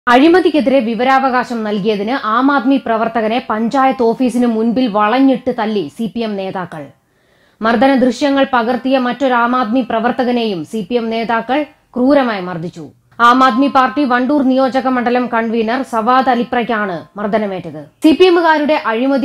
അഴിമതിക്കെതിരെ വിവരാവകാശം നൽകിയതിന് ആം ആദ്മി പ്രവർത്തകനെ പഞ്ചായത്ത് ഓഫീസിന് മുൻപിൽ വളഞ്ഞിട്ട് തല്ലി സിപിഎം നേതാക്കൾ. മർദ്ദന ദൃശ്യങ്ങൾ പകർത്തിയ മറ്റൊരു ആം ആദ്മി പ്രവർത്തകനെയും സിപിഎം നേതാക്കൾ ക്രൂരമായി മർദ്ദിച്ചു. ആം ആദ്മി പാർട്ടി വണ്ടൂർ നിയോജക മണ്ഡലം കൺവീനർ സവാദ് അലിപ്രയ്ക്കാണ് മർദ്ദനമേറ്റത്. സിപിഎമ്മുകാരുടെ അഴിമതി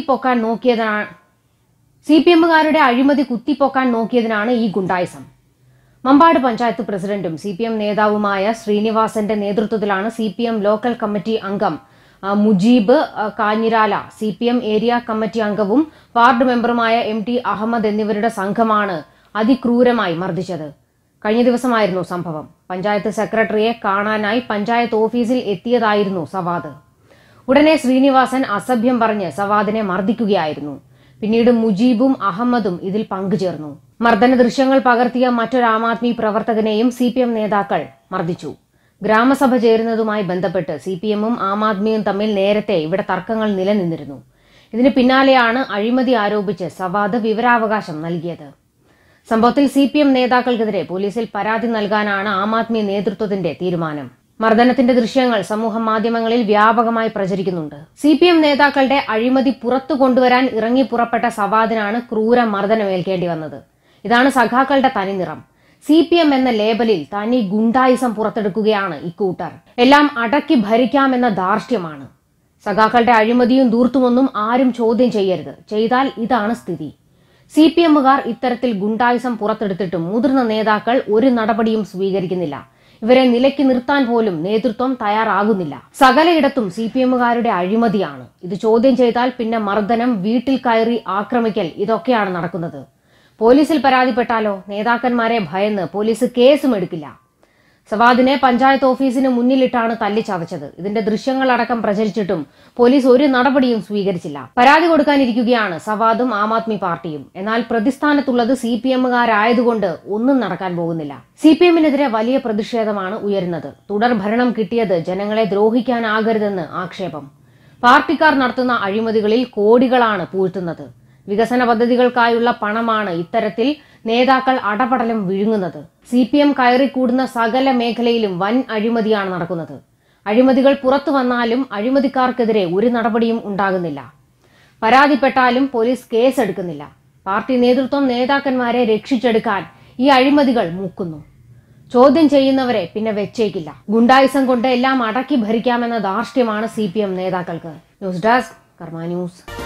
കുത്തിപ്പൊക്കാൻ നോക്കിയതിനാണ് ഈ ഗുണ്ടായിസം. മമ്പാട് പഞ്ചായത്ത് പ്രസിഡന്റും സിപിഎം നേതാവുമായ ശ്രീനിവാസന്റെ നേതൃത്വത്തിലാണ് സിപിഎം ലോക്കൽ കമ്മിറ്റി അംഗം Mujeeb Kanjirala, CPM area committee അംഗവും വാർഡ് മെമ്പറുമായ MT അഹമ്മദ് എന്നിവരുടെ സംഘമാണ് അതിക്രൂരമായി മർദ്ദിച്ചത്. കഴിഞ്ഞ ദിവസമായിരുന്നു സംഭവം. പഞ്ചായത്ത് സെക്രട്ടറിയെ കാണാനായി പഞ്ചായത്ത് ഓഫീസിൽ എത്തിയതായിരുന്നു സവാദ്. ഉടനെ ശ്രീനിവാസൻ അസഭ്യം പറഞ്ഞ് സവാദിനെ മർദ്ദിക്കുകയായിരുന്നു. പിന്നീട് മുജീബും അഹമ്മദും ഇതിൽ പങ്കുചേർന്നു. മർദ്ദന ദൃശ്യങ്ങൾ പകർത്തിയ മറ്റൊരു ആം ആദ്മി പ്രവർത്തകനെയും സിപിഎം നേതാക്കൾ മർദ്ദിച്ചു. ഗ്രാമസഭ ചേരുന്നതുമായി ബന്ധപ്പെട്ട് സിപിഎമ്മും ആം ആദ്മിയും തമ്മിൽ നേരത്തെ ഇവിടെ തർക്കങ്ങൾ നിലനിന്നിരുന്നു. ഇതിന് പിന്നാലെയാണ് അഴിമതി ആരോപിച്ച് സവാദ് വിവരാവകാശം നൽകിയത്. സംഭവത്തിൽ സിപിഎം നേതാക്കൾക്കെതിരെ പോലീസിൽ പരാതി നൽകാനാണ് ആം ആദ്മി നേതൃത്വത്തിന്റെ തീരുമാനം. മർദ്ദനത്തിന്റെ ദൃശ്യങ്ങൾ സമൂഹ മാധ്യമങ്ങളിൽ വ്യാപകമായി പ്രചരിക്കുന്നുണ്ട്. സിപിഎം നേതാക്കളുടെ അഴിമതി പുറത്തു കൊണ്ടുവരാൻ ഇറങ്ങി പുറപ്പെട്ട സവാദിനാണ് ക്രൂര മർദ്ദനമേൽക്കേണ്ടി വന്നത്. ഇതാണ് സഖാക്കളുടെ തനിനിറം. സിപിഎം എന്ന ലേബലിൽ തനി ഗുണ്ടായിസം പുറത്തെടുക്കുകയാണ് ഇക്കൂട്ടർ. എല്ലാം അടക്കി ഭരിക്കാമെന്ന ധാർഷ്ട്യമാണ്. സഖാക്കളുടെ അഴിമതിയും ധൂർത്തുമൊന്നും ആരും ചോദ്യം ചെയ്യരുത്. ചെയ്താൽ ഇതാണ് സ്ഥിതി. സിപിഎമ്മുകാർ ഇത്തരത്തിൽ ഗുണ്ടായിസം പുറത്തെടുത്തിട്ടും മുതിർന്ന നേതാക്കൾ ഒരു നടപടിയും സ്വീകരിക്കുന്നില്ല. ഇവരെ നിലയ്ക്ക് നിർത്താൻ പോലും നേതൃത്വം തയ്യാറാകുന്നില്ല. സകലയിടത്തും സിപിഎമ്മുകാരുടെ അഴിമതിയാണ്. ഇത് ചോദ്യം ചെയ്താൽ പിന്നെ മർദ്ദനം, വീട്ടിൽ കയറി ആക്രമിക്കൽ, ഇതൊക്കെയാണ് നടക്കുന്നത്. പോലീസിൽ പരാതിപ്പെട്ടാലോ? നേതാക്കന്മാരെ ഭയന്ന് പോലീസ് കേസും എടുക്കില്ല. സവാദിനെ പഞ്ചായത്ത് ഓഫീസിന് മുന്നിലിട്ടാണ് തല്ലിച്ചതച്ചത്. ഇതിന്റെ ദൃശ്യങ്ങളടക്കം പ്രചരിച്ചിട്ടും പോലീസ് ഒരു നടപടിയും സ്വീകരിച്ചില്ല. പരാതി കൊടുക്കാനിരിക്കുകയാണ് സവാദും ആം ആദ്മി പാർട്ടിയും. എന്നാൽ പ്രതിസ്ഥാനത്തുള്ളത് സിപിഎമ്മുകാരായതുകൊണ്ട് ഒന്നും നടക്കാൻ പോകുന്നില്ല. സിപിഎമ്മിനെതിരെ വലിയ പ്രതിഷേധമാണ് ഉയരുന്നത്. തുടർ ഭരണം കിട്ടിയത് ജനങ്ങളെ ദ്രോഹിക്കാനാകരുതെന്ന് ആക്ഷേപം. പാർട്ടിക്കാർ നടത്തുന്ന അഴിമതികളിൽ കോടികളാണ് പൂഴ്ത്തുന്നത്. വികസന പദ്ധതികൾക്കായുള്ള പണമാണ് ഇത്തരത്തിൽ നേതാക്കൾ അടപടലം വിഴുങ്ങുന്നത്. സിപിഎം കയറിക്കൂടുന്ന സകല മേഖലയിലും വൻ അഴിമതിയാണ് നടക്കുന്നത്. അഴിമതികൾ പുറത്തു വന്നാലും അഴിമതിക്കാർക്കെതിരെ ഒരു നടപടിയും ഉണ്ടാകുന്നില്ല. പരാതിപ്പെട്ടാലും പോലീസ് കേസെടുക്കുന്നില്ല. പാർട്ടി നേതൃത്വം നേതാക്കന്മാരെ രക്ഷിച്ചെടുക്കാൻ ഈ അഴിമതികൾ മൂക്കുന്നു. ചോദ്യം ചെയ്യുന്നവരെ പിന്നെ വെച്ചേക്കില്ല. ഗുണ്ടായിസം കൊണ്ട് എല്ലാം അടക്കി ഭരിക്കാമെന്ന ധാർഷ്ട്യമാണ് സിപിഎം നേതാക്കൾക്ക്. News desk Karma news.